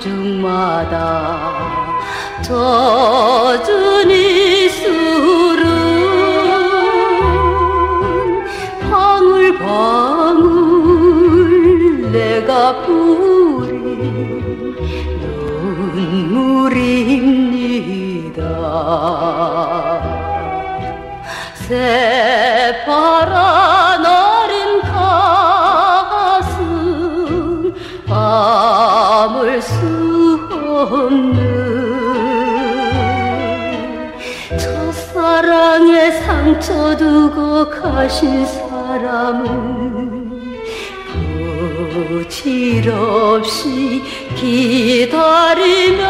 방중마다 젖은 이슬은 방울방울 내가 뿌린 눈물입니다. 새파란 어린 가슴 아물 수 없는 첫사랑에 상처 두고 가신 사람은 부질없이 기다리며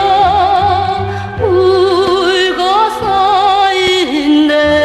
울고 서 있네.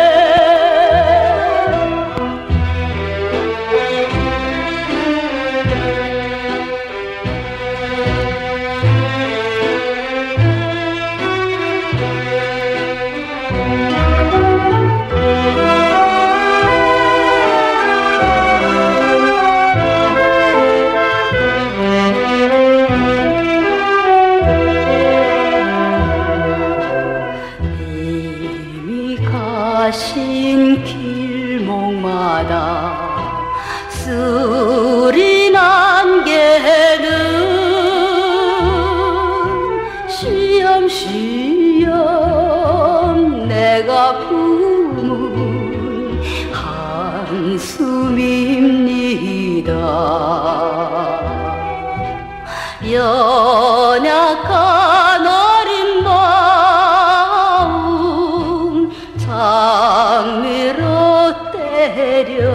가신 길목마다 쓰리 남개는 쉬엄쉬엄 내가 품은 한숨입니다. 연약한 어린 마음 장미로 때려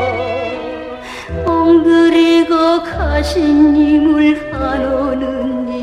엉드리고 가신 님을 안 오는